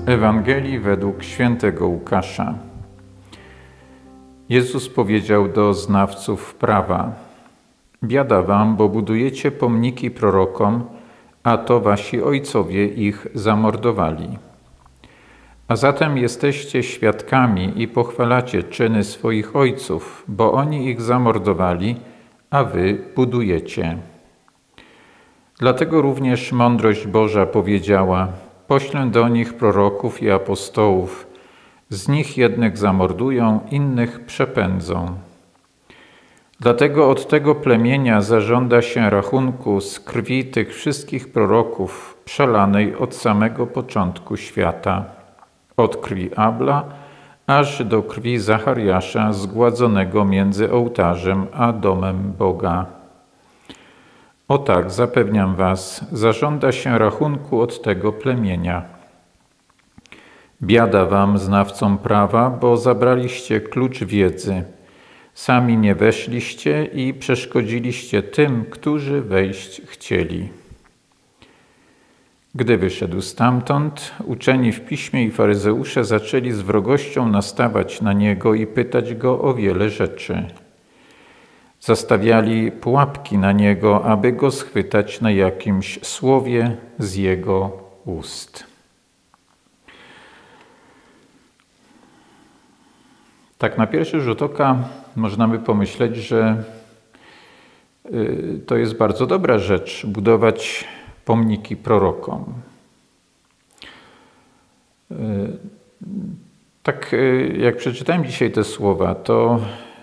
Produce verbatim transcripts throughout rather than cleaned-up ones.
Ewangelii według świętego Łukasza. Jezus powiedział do znawców prawa: biada wam, bo budujecie pomniki prorokom, a to wasi ojcowie ich zamordowali. A zatem jesteście świadkami i pochwalacie czyny swoich ojców, bo oni ich zamordowali, a wy budujecie. Dlatego również mądrość Boża powiedziała: poślę do nich proroków i apostołów, z nich jednych zamordują, innych przepędzą. Dlatego od tego plemienia zażąda się rachunku z krwi tych wszystkich proroków przelanej od samego początku świata, od krwi Abla aż do krwi Zachariasza zgładzonego między ołtarzem a domem Boga. O tak, zapewniam was, zażąda się rachunku od tego plemienia. Biada wam, znawcom prawa, bo zabraliście klucz wiedzy. Sami nie weszliście i przeszkodziliście tym, którzy wejść chcieli. Gdy wyszedł stamtąd, uczeni w piśmie i faryzeusze zaczęli z wrogością nastawać na niego i pytać go o wiele rzeczy. Zastawiali pułapki na niego, aby go schwytać na jakimś słowie z jego ust. Tak na pierwszy rzut oka można by pomyśleć, że to jest bardzo dobra rzecz budować pomniki prorokom. Tak jak przeczytałem dzisiaj te słowa, to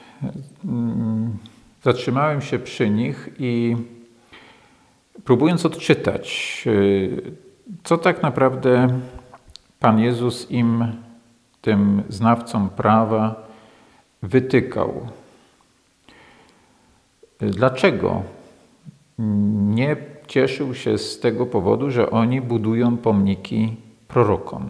zatrzymałem się przy nich i próbując odczytać, co tak naprawdę Pan Jezus im, tym znawcom prawa, wytykał. Dlaczego nie cieszył się z tego powodu, że oni budują pomniki prorokom?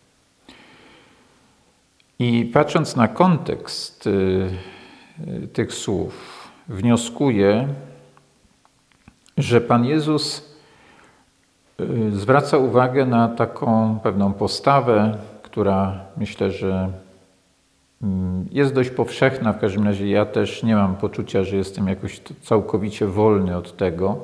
I patrząc na kontekst tych słów, wnioskuję, że Pan Jezus zwraca uwagę na taką pewną postawę, która myślę, że jest dość powszechna. W każdym razie ja też nie mam poczucia, że jestem jakoś całkowicie wolny od tego.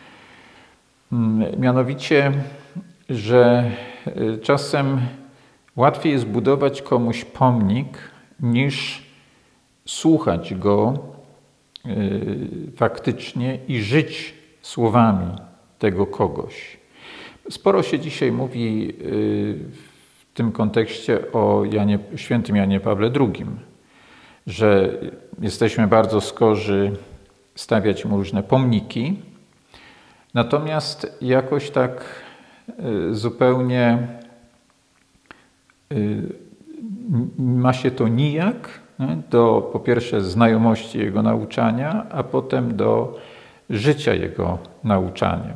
Mianowicie, że czasem łatwiej jest budować komuś pomnik, niż słuchać go faktycznie i żyć słowami tego kogoś. Sporo się dzisiaj mówi w tym kontekście o Janie, świętym Janie Pawle drugim, że jesteśmy bardzo skorzy stawiać mu różne pomniki, natomiast jakoś tak zupełnie ma się to nijak do, po pierwsze, znajomości jego nauczania, a potem do życia jego nauczaniem.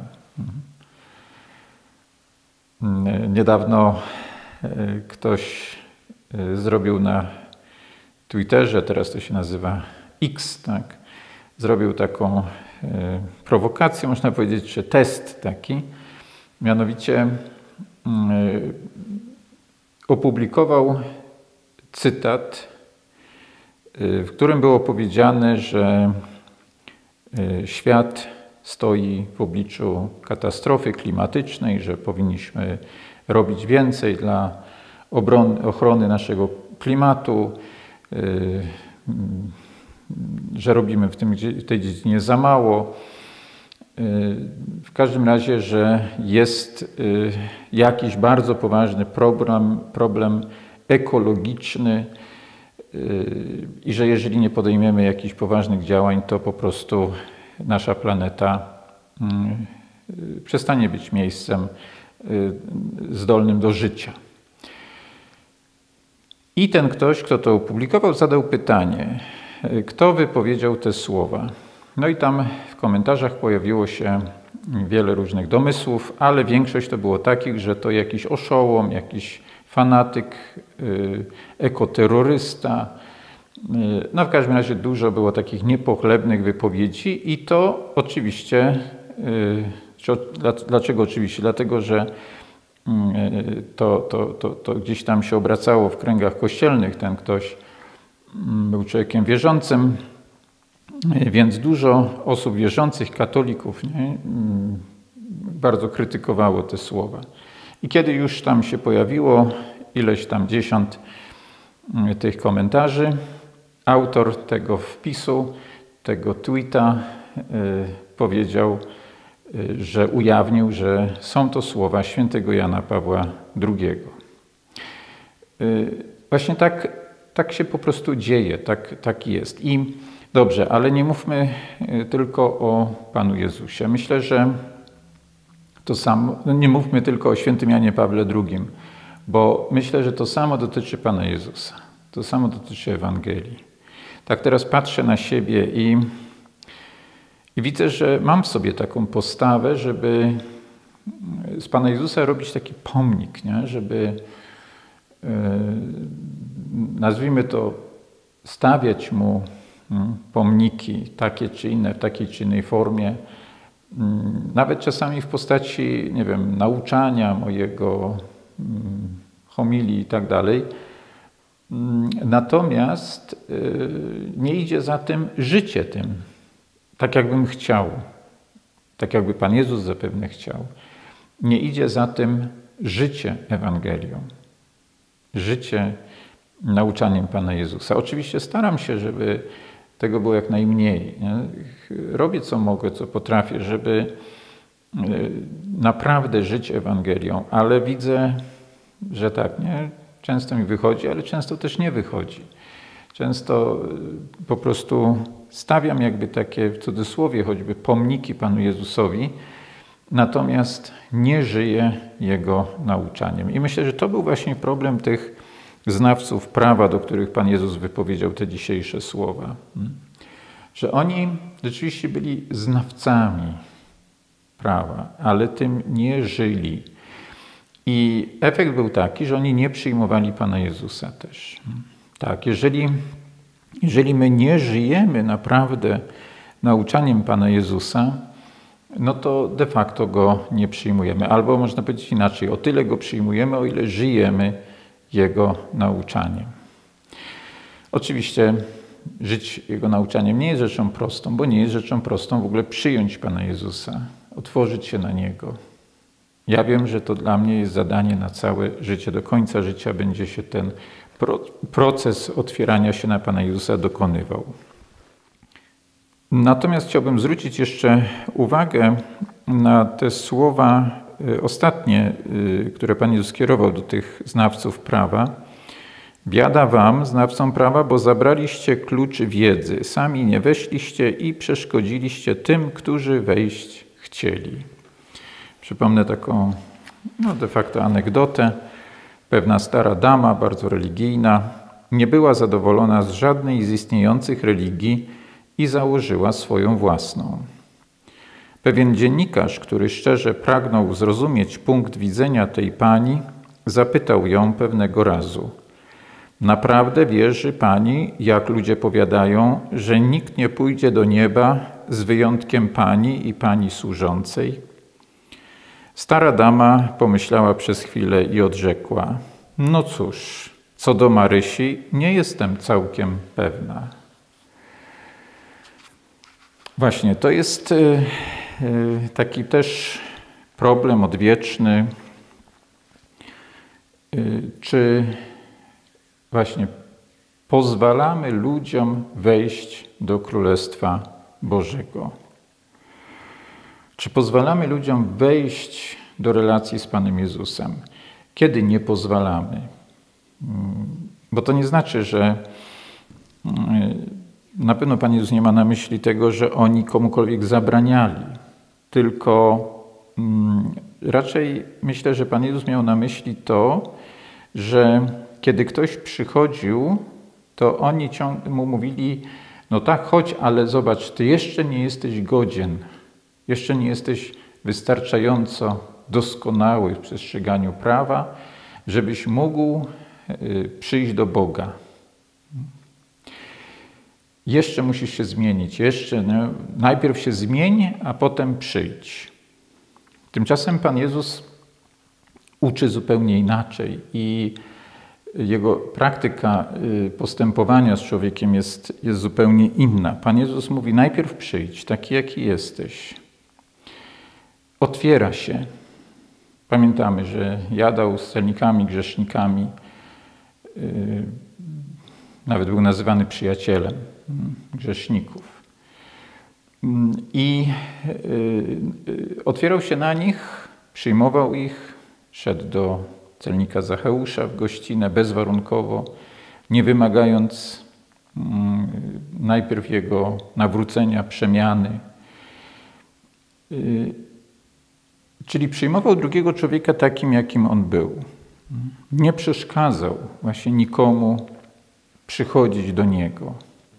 Niedawno ktoś zrobił na Twitterze, teraz to się nazywa X, tak? Zrobił taką prowokację, można powiedzieć, czy test taki. Mianowicie opublikował cytat, w którym było powiedziane, że świat stoi w obliczu katastrofy klimatycznej, że powinniśmy robić więcej dla obrony, ochrony naszego klimatu, że robimy w, tym, w tej dziedzinie za mało. W każdym razie, że jest jakiś bardzo poważny problem, problem ekologiczny i że jeżeli nie podejmiemy jakichś poważnych działań, to po prostu nasza planeta przestanie być miejscem zdolnym do życia. I ten ktoś, kto to opublikował, zadał pytanie, kto wypowiedział te słowa. No i tam w komentarzach pojawiło się wiele różnych domysłów, ale większość to było takich, że to jakiś oszołom, jakiś fanatyk, ekoterrorysta. No w każdym razie dużo było takich niepochlebnych wypowiedzi i to oczywiście, dlaczego oczywiście? Dlatego, że to, to, to, to gdzieś tam się obracało w kręgach kościelnych. Ten ktoś był człowiekiem wierzącym, więc dużo osób wierzących, katolików, nie, bardzo krytykowało te słowa. I kiedy już tam się pojawiło ileś tam dziesiąt tych komentarzy, autor tego wpisu, tego tweeta powiedział, że ujawnił, że są to słowa świętego Jana Pawła drugiego. Właśnie tak, tak się po prostu dzieje, tak, tak jest. I dobrze, ale nie mówmy tylko o Panu Jezusie. Myślę, że to samo, nie mówmy tylko o świętym Janie Pawle drugim, bo myślę, że to samo dotyczy Pana Jezusa. To samo dotyczy Ewangelii. Tak teraz patrzę na siebie i I widzę, że mam w sobie taką postawę, żeby z Pana Jezusa robić taki pomnik, nie? Żeby, yy, nazwijmy to, stawiać Mu pomniki takie czy inne, w takiej czy innej formie. Nawet czasami w postaci, nie wiem, nauczania mojego, homilii i tak dalej. Natomiast yy, nie idzie za tym życie tym. Tak jakbym chciał, tak jakby Pan Jezus zapewne chciał. Nie idzie za tym życie Ewangelią, życie nauczaniem Pana Jezusa. Oczywiście staram się, żeby tego było jak najmniej. Nie? Robię co mogę, co potrafię, żeby naprawdę żyć Ewangelią, ale widzę, że tak, nie? Często mi wychodzi, ale często też nie wychodzi. Często po prostu stawiam jakby takie, w cudzysłowie choćby, pomniki Panu Jezusowi, natomiast nie żyję Jego nauczaniem. I myślę, że to był właśnie problem tych znawców prawa, do których Pan Jezus wypowiedział te dzisiejsze słowa. Że oni rzeczywiście byli znawcami prawa, ale tym nie żyli. I efekt był taki, że oni nie przyjmowali Pana Jezusa też. Tak, jeżeli, jeżeli my nie żyjemy naprawdę nauczaniem Pana Jezusa, no to de facto Go nie przyjmujemy. Albo można powiedzieć inaczej, o tyle Go przyjmujemy, o ile żyjemy Jego nauczaniem. Oczywiście żyć Jego nauczaniem nie jest rzeczą prostą, bo nie jest rzeczą prostą w ogóle przyjąć Pana Jezusa, otworzyć się na Niego. Ja wiem, że to dla mnie jest zadanie na całe życie. Do końca życia będzie się ten proces otwierania się na Pana Jezusa dokonywał. Natomiast chciałbym zwrócić jeszcze uwagę na te słowa ostatnie, które Pan Jezus skierował do tych znawców prawa. Biada wam, znawcom prawa, bo zabraliście klucz wiedzy. Sami nie weszliście i przeszkodziliście tym, którzy wejść chcieli. Przypomnę taką no de facto anegdotę. Pewna stara dama, bardzo religijna, nie była zadowolona z żadnej z istniejących religii i założyła swoją własną. Pewien dziennikarz, który szczerze pragnął zrozumieć punkt widzenia tej pani, zapytał ją pewnego razu: naprawdę wierzy pani, jak ludzie powiadają, że nikt nie pójdzie do nieba z wyjątkiem pani i pani służącej? Stara dama pomyślała przez chwilę i odrzekła: no cóż, co do Marysi, nie jestem całkiem pewna. Właśnie, to jest taki też problem odwieczny, czy właśnie pozwalamy ludziom wejść do Królestwa Bożego. Czy pozwalamy ludziom wejść do relacji z Panem Jezusem? Kiedy nie pozwalamy? Bo to nie znaczy, że na pewno Pan Jezus nie ma na myśli tego, że oni komukolwiek zabraniali. Tylko raczej myślę, że Pan Jezus miał na myśli to, że kiedy ktoś przychodził, to oni mu mówili: no tak, chodź, ale zobacz, ty jeszcze nie jesteś godzien. Jeszcze nie jesteś wystarczająco doskonały w przestrzeganiu prawa, żebyś mógł przyjść do Boga. Jeszcze musisz się zmienić. Jeszcze no, najpierw się zmień, a potem przyjdź. Tymczasem Pan Jezus uczy zupełnie inaczej i jego praktyka postępowania z człowiekiem jest, jest zupełnie inna. Pan Jezus mówi: najpierw przyjdź, taki jaki jesteś. Otwiera się. Pamiętamy, że jadał z celnikami, grzesznikami. Nawet był nazywany przyjacielem grzeszników. I otwierał się na nich, przyjmował ich, szedł do celnika Zacheusza w gościnę bezwarunkowo, nie wymagając najpierw jego nawrócenia, przemiany. Czyli przyjmował drugiego człowieka takim, jakim on był. Nie przeszkadzał właśnie nikomu przychodzić do niego.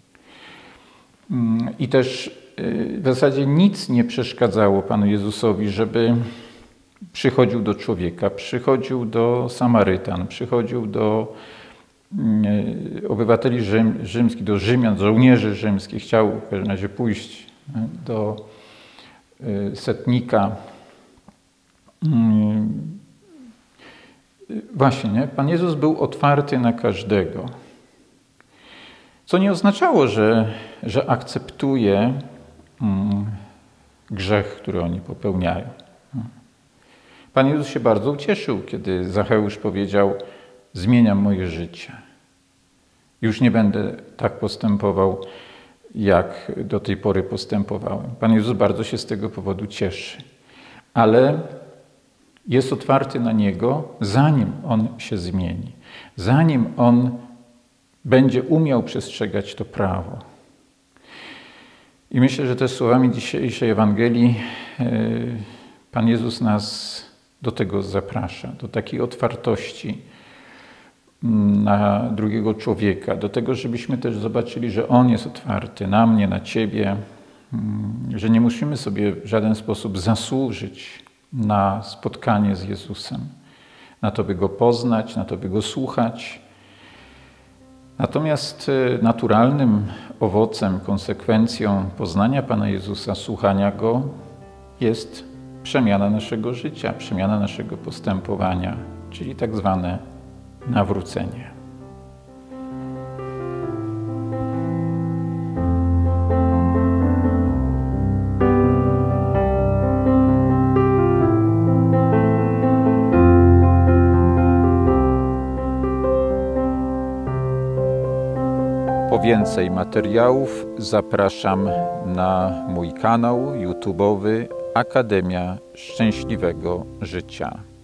I też w zasadzie nic nie przeszkadzało Panu Jezusowi, żeby przychodził do człowieka, przychodził do Samarytan, przychodził do obywateli rzym, rzymskich, do Rzymian, żołnierzy rzymskich. Chciał w każdym razie pójść do setnika. Właśnie, nie? Pan Jezus był otwarty na każdego. Co nie oznaczało, że, że akceptuje grzech, który oni popełniają. Pan Jezus się bardzo ucieszył, kiedy Zacheusz powiedział: zmieniam moje życie. Już nie będę tak postępował, jak do tej pory postępowałem. Pan Jezus bardzo się z tego powodu cieszy. Ale jest otwarty na Niego, zanim On się zmieni. Zanim On będzie umiał przestrzegać to prawo. I myślę, że też słowami dzisiejszej Ewangelii Pan Jezus nas do tego zaprasza, do takiej otwartości na drugiego człowieka, do tego, żebyśmy też zobaczyli, że On jest otwarty na mnie, na Ciebie, że nie musimy sobie w żaden sposób zasłużyć na spotkanie z Jezusem, na to, by Go poznać, na to, by Go słuchać. Natomiast naturalnym owocem, konsekwencją poznania Pana Jezusa, słuchania Go jest przemiana naszego życia, przemiana naszego postępowania, czyli tak zwane nawrócenie. Po więcej materiałów zapraszam na mój kanał YouTube'owy Akademia Szczęśliwego Życia.